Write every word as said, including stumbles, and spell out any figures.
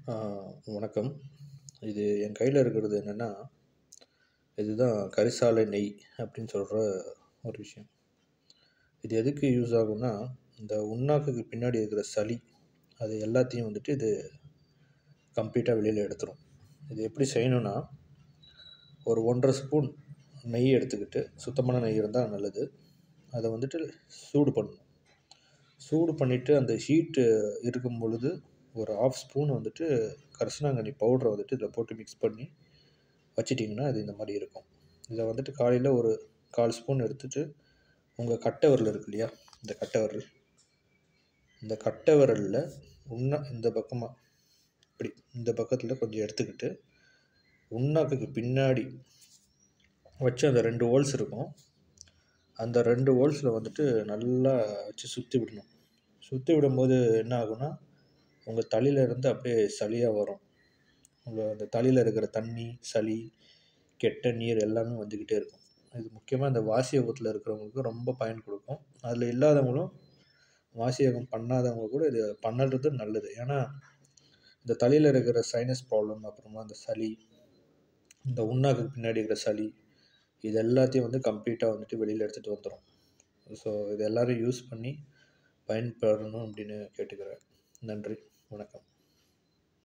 ஆ, வணக்கம். இது என் கையில இருக்கிறது என்னென்னா, இதுதான் கரிசாலை நெய் அப்படின்னு சொல்கிற ஒரு விஷயம். இது எதுக்கு யூஸ் ஆகும்னா, இந்த உண்ணாக்குக்கு பின்னாடி இருக்கிற சளி அது எல்லாத்தையும் வந்துட்டு இது கம்ப்ளீட்டாக வெளியில் எடுத்துரும். இது எப்படி செய்யணும்னா, ஒரு ஒன்றரை ஸ்பூன் நெய் எடுத்துக்கிட்டு, சுத்தமான நெய் இருந்தால் நல்லது. அதை வந்துட்டு சூடு பண்ணணும். சூடு பண்ணிவிட்டு அந்த ஹீட்டு இருக்கும் பொழுது ஒரு ஆஃப் ஸ்பூன் வந்துட்டு கரிசலாங்கண்ணி பவுடரை வந்துட்டு இதில் போட்டு மிக்ஸ் பண்ணி வச்சிட்டிங்கன்னா அது இந்த மாதிரி இருக்கும். இதை வந்துட்டு காலையில் ஒரு கால் ஸ்பூன் எடுத்துகிட்டு உங்கள் கட்டை விரல் இருக்கு இல்லையா, இந்த கட்டை விரல் இந்த கட்டை விரலில் உண்ணா இந்த பக்கமாக இப்படி இந்த பக்கத்தில் கொஞ்சம் எடுத்துக்கிட்டு உண்ணாக்குக்கு பின்னாடி வச்சு அந்த ரெண்டு ஹோல்ஸ் இருக்கும், அந்த ரெண்டு ஹோல்ஸில் வந்துட்டு நல்லா வச்சு சுற்றி விடணும். சுற்றி விடும்போது என்ன ஆகும்னா, உங்கள் தலையிலேருந்து அப்படியே சளியாக வரும். உங்கள் அந்த தலையில் இருக்கிற தண்ணி, சளி, கெட்ட நீர் எல்லாமே வந்துக்கிட்டே இருக்கும். இது முக்கியமாக இந்த வாசியோகத்தில் இருக்கிறவங்களுக்கு ரொம்ப பயன் கொடுக்கும். அதில் இல்லாதவங்களும் வாசியோகம் பண்ணாதவங்க கூட இது பண்ணுறது நல்லது. ஏன்னா இந்த தலையில் இருக்கிற சைனஸ் ப்ராப்ளம், அப்புறமா அந்த சளி, இந்த உண்ணாக்கு பின்னாடி இருக்கிற சளி, இது எல்லாத்தையும் வந்து கம்ப்ளீட்டாக வந்துட்டு வெளியில் எடுத்துகிட்டு வந்துடும். ஸோ இது எல்லோரும் யூஸ் பண்ணி பயன்பெறணும் அப்படின்னு கேட்டுக்கிறேன். நன்றி, வணக்கம்.